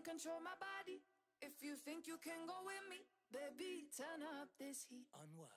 control my body. If you think you can go with me, baby, turn up this heat. Unwind.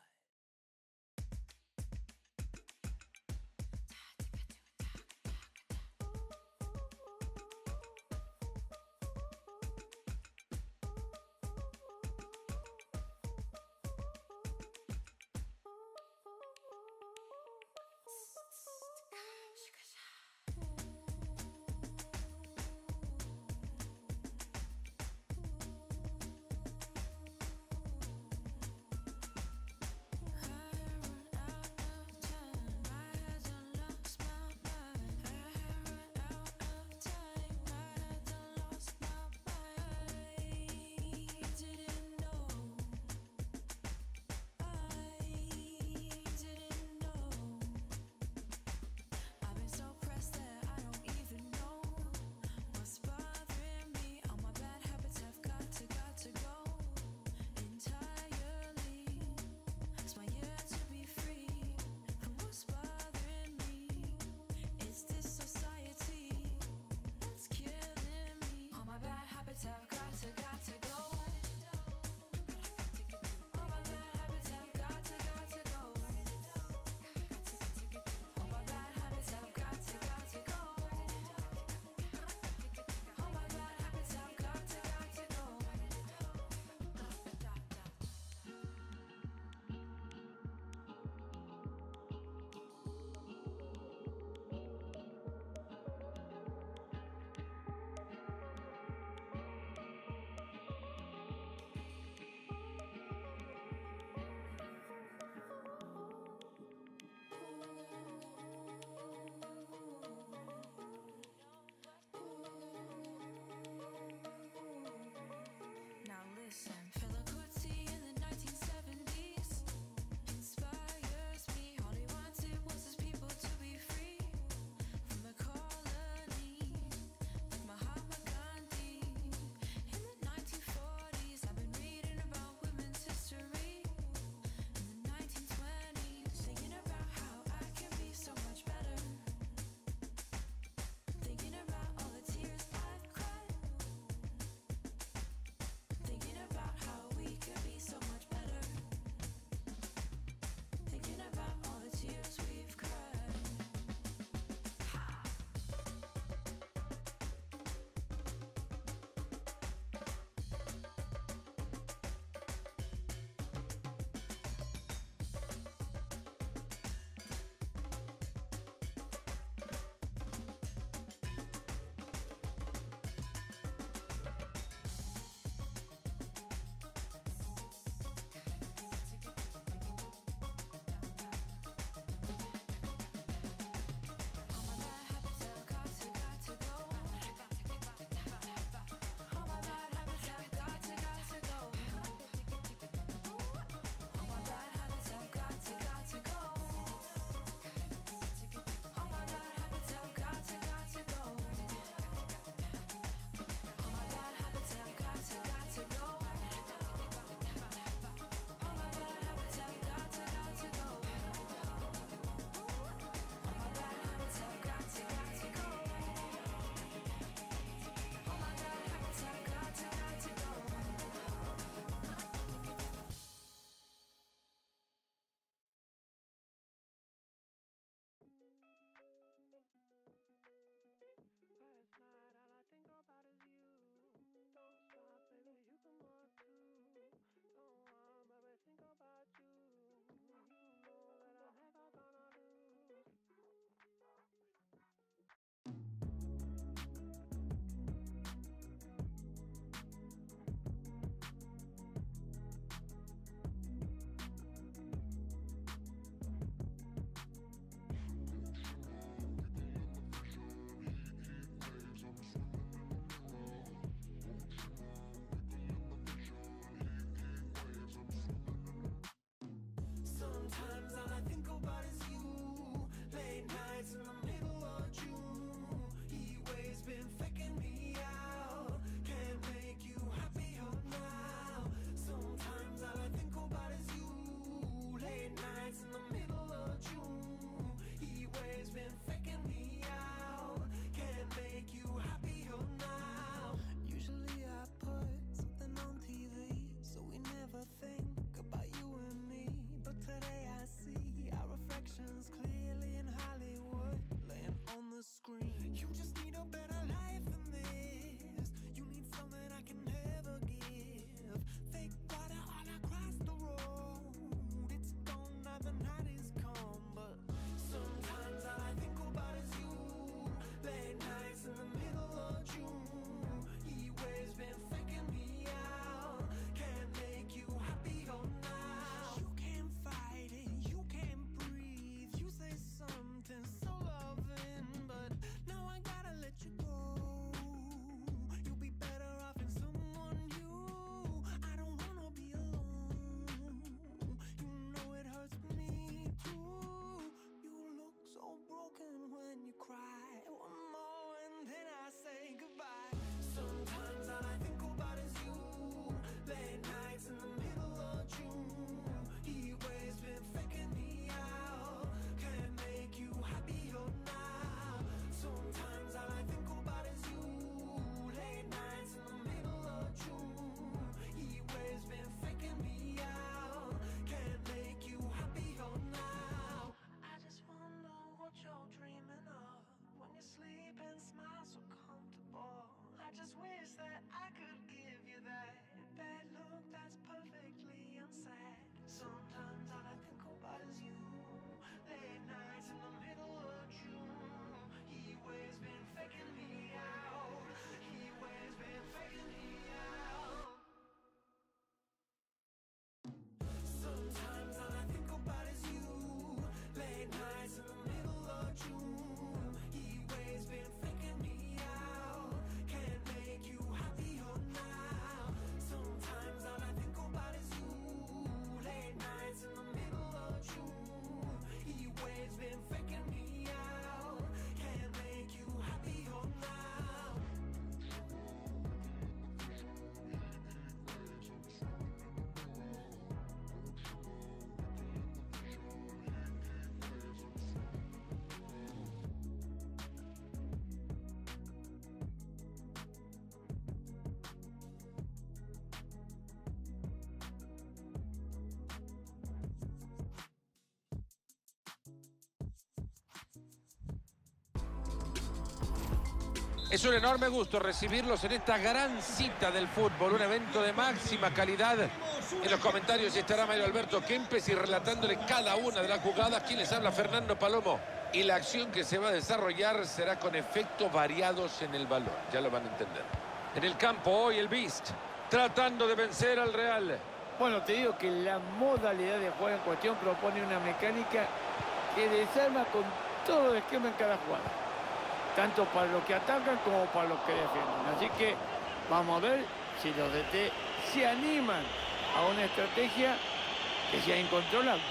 Es un enorme gusto recibirlos en esta gran cita del fútbol, un evento de máxima calidad. En los comentarios estará Mario Alberto Kempes y relatándole cada una de las jugadas. Quien les habla, Fernando Palomo. Y la acción que se va a desarrollar será con efectos variados en el balón. Ya lo van a entender. En el campo hoy el Beast, tratando de vencer al Real. Bueno, te digo que la modalidad de juego en cuestión propone una mecánica que desarma con todo el esquema en cada jugada. Tanto para los que atacan como para los que defienden. Así que vamos a ver si los DT se animan a una estrategia que sea incontrolable.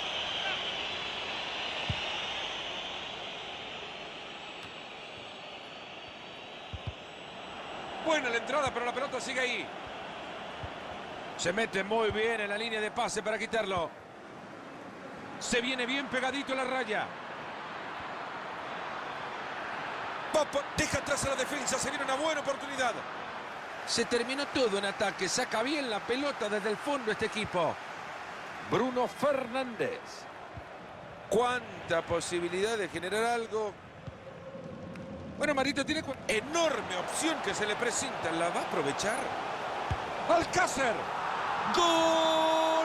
Buena la entrada, pero la pelota sigue ahí. Se mete muy bien en la línea de pase para quitarlo. Se viene bien pegadito a la raya. Deja atrás a la defensa, se viene una buena oportunidad. Se terminó todo en ataque, saca bien la pelota desde el fondo este equipo. Bruno Fernández. Cuánta posibilidad de generar algo. Bueno, Marito tiene enorme opción que se le presenta, ¿la va a aprovechar? Alcácer. ¡Gol!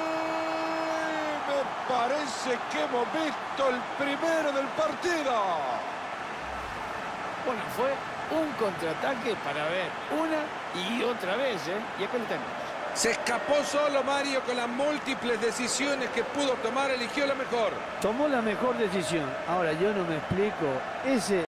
Me parece que hemos visto el primero del partido. Bueno, fue un contraataque para ver una y otra vez, Y acá lo tenemos. Se escapó solo Mario con las múltiples decisiones que pudo tomar, eligió la mejor. Tomó la mejor decisión. Ahora yo no me explico. Ese